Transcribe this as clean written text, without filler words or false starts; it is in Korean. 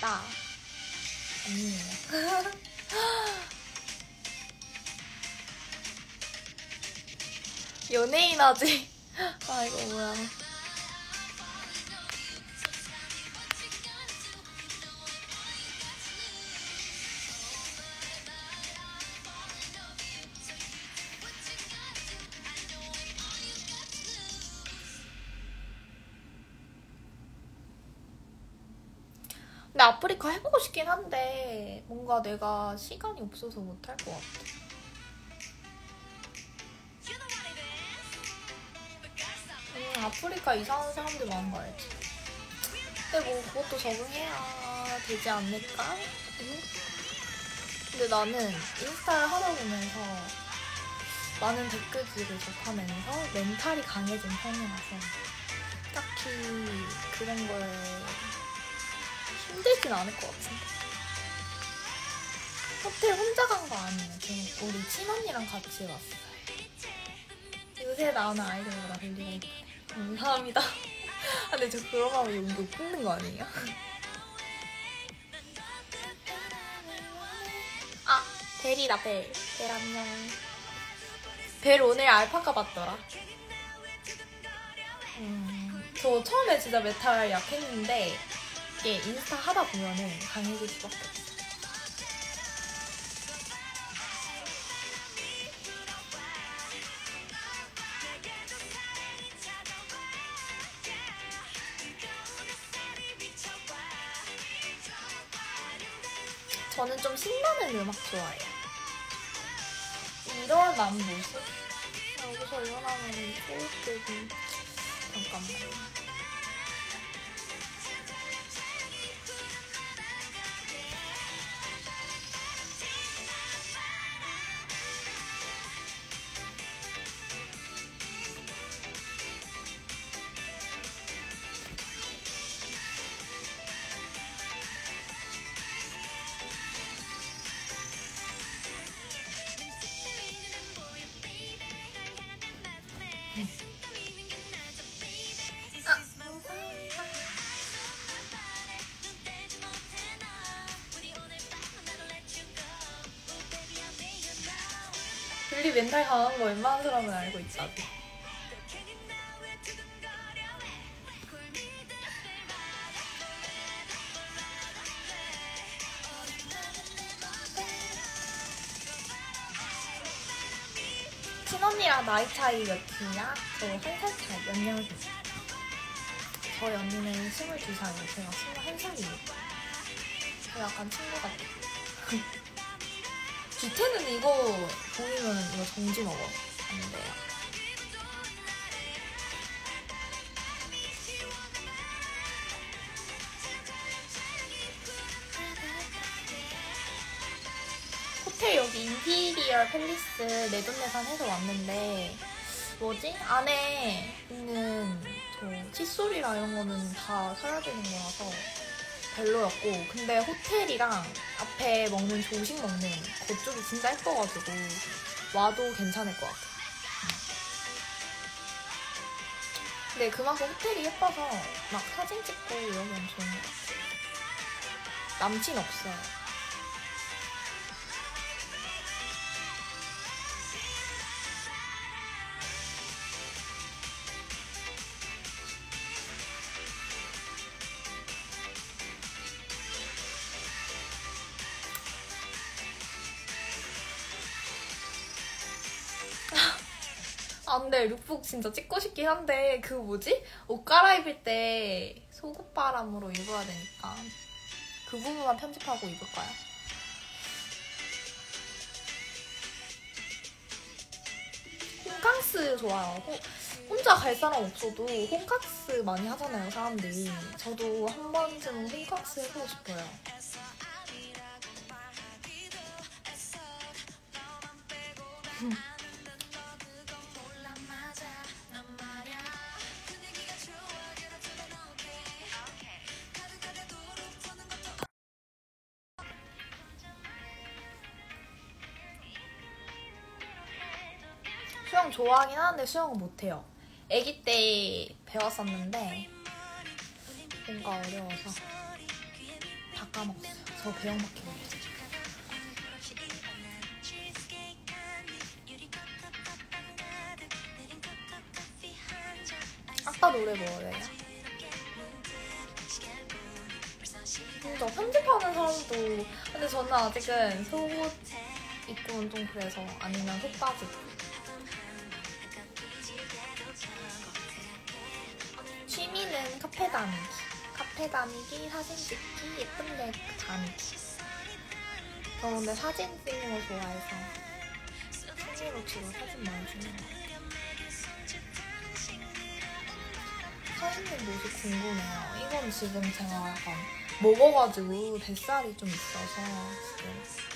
아닙니다. 아니에요. 연예인 하지. 아 이거 뭐야. 근데 아프리카 해보고 싶긴 한데 뭔가 내가 시간이 없어서 못할 것 같아. 아프리카 이상한 사람들 많은 거 알지? 근데 뭐 그것도 적응해야 되지 않을까? 응? 근데 나는 인스타를 하다 보면서 많은 댓글들을 접하면서 멘탈이 강해진 편이라서 딱히 그런 거에 힘들진 않을 것 같은데. 호텔 혼자 간 거 아니에요. 우리 친언니랑 같이 왔어요. 요새 나오는 아이돌보다 벨리가 이쁘네. 감사합니다. 근데 저 그런 거 하면 용도 끊는 거 아니에요? 아, 벨이다, 벨. 벨 안녕. 벨 오늘 알파카 봤더라. 저 처음에 진짜 메탈 약했는데 이게 인스타 하다 보면은 강해질 수밖에 없어. 저는 좀 신나는 음악 좋아해요. 일어난 모습? 여기서 일어나면 꼬이때기. 잠깐만요. 벨리 멘탈 강한 거 웬만한 사람은 알고 있다고. 친언니랑 나이 차이 몇이냐? 저 1살 차이. 몇 년생? 저희 언니는 22살이에요. 제가 21살이에요. 저 약간 친구 같아요. 기태는 이거 보이면 이거 정지 먹어. 안 돼요. 호텔 여기 임피리얼 팰리스 내돈내산 해서 왔는데 뭐지? 안에 있는 저 칫솔이랑 이런 거는 다 사야 되는 거라서 별로였고, 근데 호텔이랑 앞에 먹는 조식 먹는 그쪽이 진짜 예뻐가지고 와도 괜찮을 것 같아. 근데 그만큼 호텔이 예뻐서 막 사진 찍고 이러면 좋은 것 같아. 남친 없어요. 아 근데 룩북 진짜 찍고 싶긴 한데 그 뭐지? 옷 갈아입을 때 속옷바람으로 입어야 되니까 그 부분만 편집하고 입을까요? 홈캉스 좋아요. 혼자 갈 사람 없어도 홈캉스 많이 하잖아요, 사람들이. 저도 한 번쯤 홈캉스 해보고 싶어요. 수영 좋아하긴 하는데 수영은 못해요. 아기 때 배웠었는데 뭔가 어려워서 까먹었어요. 저 배영 막히고. 아까 노래 뭐예요? 진짜 편집하는 사람도 근데 저는 아직은 속옷 입고는 좀 그래서 아니면 속바지 취미는 카페 다니기, 사진 찍기, 예쁜 데 다니기. 저 근데 사진 찍는 거 좋아해서 취미로 주로 사진 많이 찍는 거 같아요. 서 있는 모습 궁금해요. 이건 지금 제가 약간 먹어가지고 뱃살이 좀 있어서 지금